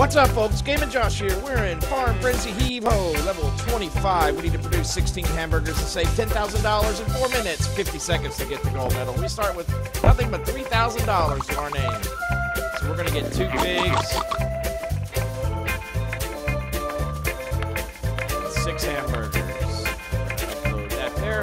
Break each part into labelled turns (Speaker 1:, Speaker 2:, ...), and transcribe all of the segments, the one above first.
Speaker 1: What's up, folks? Game & Josh here. We're in Farm Frenzy Heave-Ho, level 25. We need to produce 16 hamburgers to save $10,000 in 4 minutes, 50 seconds to get the gold medal. We start with nothing but $3,000 to our name. So we're going to get 2 pigs, 6 hamburgers. Upload that there.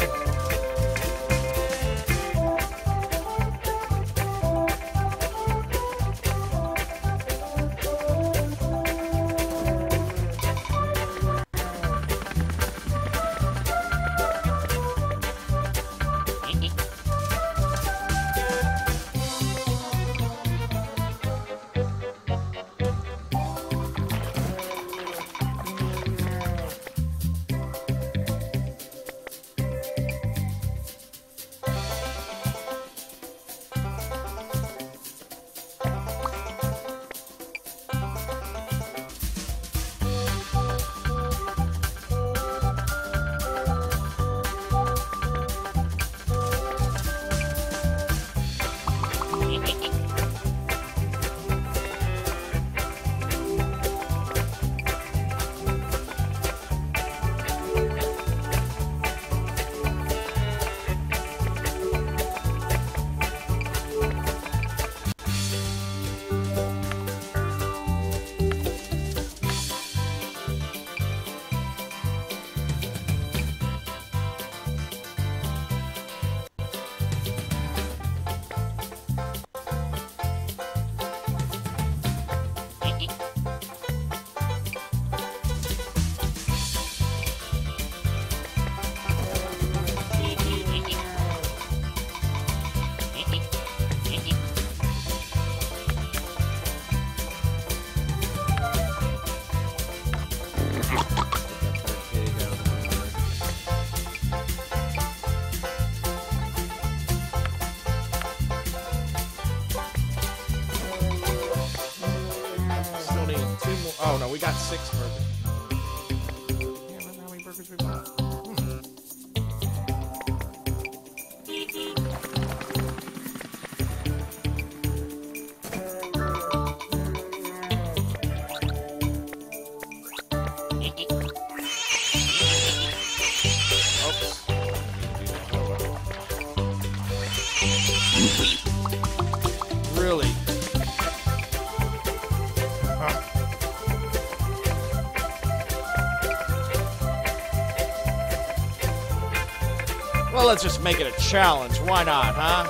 Speaker 1: Oh no, we got 6 burgers. Damn, how many burgers we bought? Really? Well, let's just make it a challenge. Why not, huh?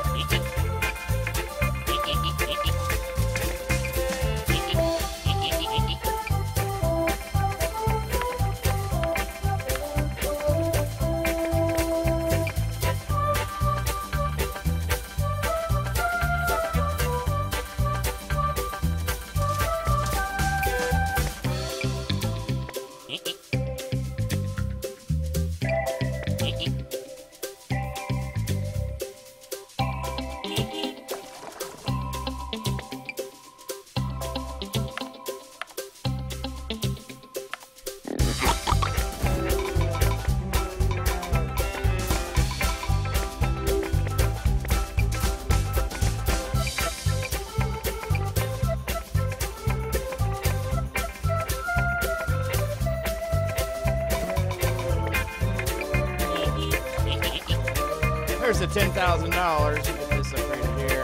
Speaker 1: There's the $10,000. Get this up right here.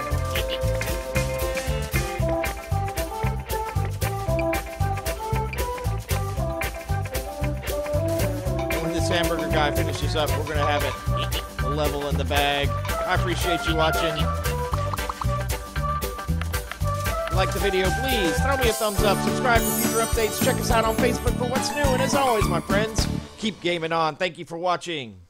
Speaker 1: When this hamburger guy finishes up, we're going to have it a level in the bag. I appreciate you watching. If you like the video, please throw me a thumbs up. Subscribe for future updates. Check us out on Facebook for what's new. And as always, my friends, keep gaming on. Thank you for watching.